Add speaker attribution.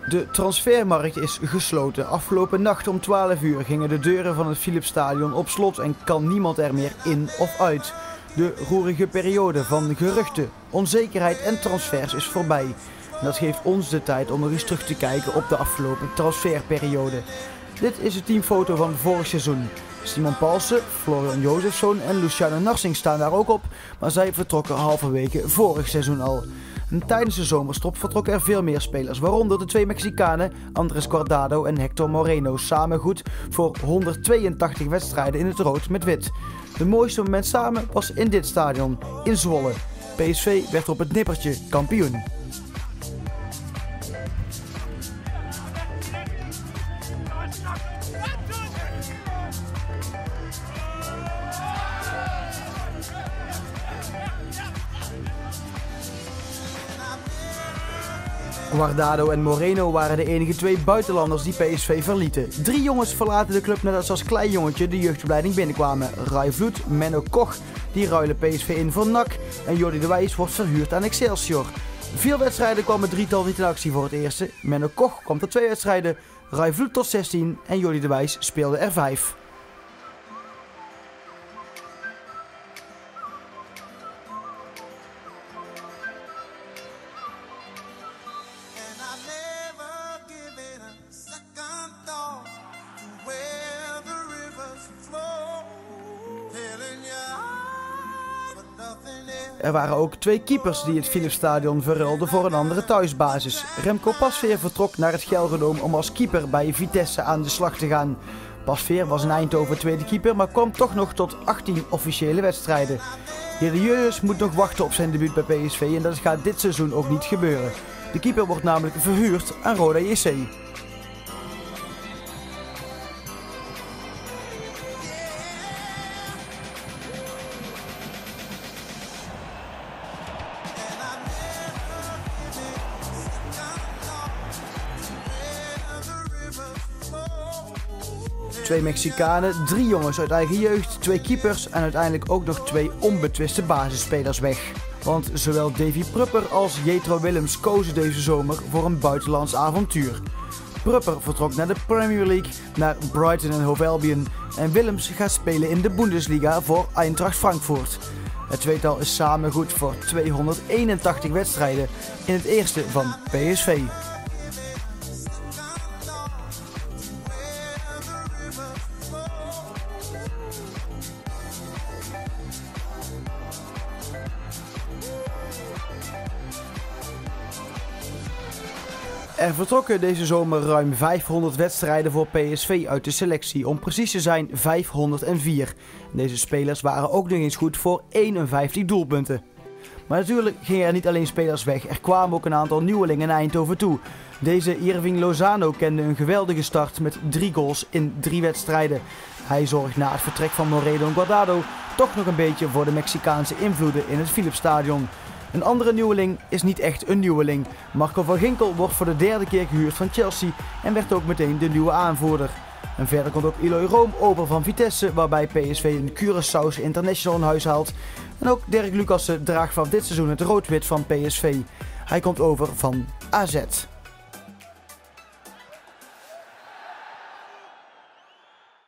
Speaker 1: De transfermarkt is gesloten. Afgelopen nacht om 12 uur gingen de deuren van het Philipsstadion op slot en kan niemand er meer in of uit. De roerige periode van geruchten, onzekerheid en transfers is voorbij. En dat geeft ons de tijd om nog eens terug te kijken op de afgelopen transferperiode. Dit is de teamfoto van vorig seizoen. Simon Palsen, Florian Jozefsson en Luciano Narsing staan daar ook op, maar zij vertrokken halverwege vorig seizoen al. En tijdens de zomerstop vertrokken er veel meer spelers, waaronder de twee Mexicanen Andrés Guardado en Héctor Moreno, samen goed voor 182 wedstrijden in het rood met wit. De mooiste moment samen was in dit stadion, in Zwolle. PSV werd op het nippertje kampioen. Guardado en Moreno waren de enige twee buitenlanders die PSV verlieten. 3 jongens verlaten de club net als klein jongetje de jeugdopleiding binnenkwamen. Rai Vloed, Menno Koch, die ruilen PSV in voor NAC en Jordi de Wijs wordt verhuurd aan Excelsior. 4 wedstrijden kwam het drietal niet in actie voor het eerste. Menno Koch kwam tot 2 wedstrijden, Rai Vloed tot 16 en Jordi de Wijs speelde er 5. Er waren ook 2 keepers die het Philipsstadion verruilden voor een andere thuisbasis. Remco Pasveer vertrok naar het Gelredome om als keeper bij Vitesse aan de slag te gaan. Pasveer was in Eindhoven tweede keeper, maar kwam toch nog tot 18 officiële wedstrijden. Hidde Jeunes moet nog wachten op zijn debuut bij PSV en dat gaat dit seizoen ook niet gebeuren. De keeper wordt namelijk verhuurd aan Roda JC. Twee Mexicanen, 3 jongens uit eigen jeugd, 2 keepers en uiteindelijk ook nog 2 onbetwiste basisspelers weg. Want zowel Davy Prupper als Jetro Willems kozen deze zomer voor een buitenlands avontuur. Prupper vertrok naar de Premier League, naar Brighton en Hove Albion en Willems gaat spelen in de Bundesliga voor Eintracht Frankfurt. Het tweetal is samen goed voor 281 wedstrijden in het eerste van PSV. Er vertrokken deze zomer ruim 500 wedstrijden voor PSV uit de selectie, om precies te zijn 504. Deze spelers waren ook nog eens goed voor 51 doelpunten. Maar natuurlijk gingen er niet alleen spelers weg, er kwamen ook een aantal nieuwelingen naar Eindhoven toe. Deze Irving Lozano kende een geweldige start met 3 goals in 3 wedstrijden. Hij zorgt na het vertrek van Moreno en Guardado toch nog een beetje voor de Mexicaanse invloeden in het Philipsstadion. Een andere nieuweling is niet echt een nieuweling. Marco van Ginkel wordt voor de 3e keer gehuurd van Chelsea en werd ook meteen de nieuwe aanvoerder. En verder komt ook Eloy Room over van Vitesse, waarbij PSV een Curaçaose international in huis haalt. En ook Dirk Lucassen draagt van dit seizoen het rood-wit van PSV. Hij komt over van AZ.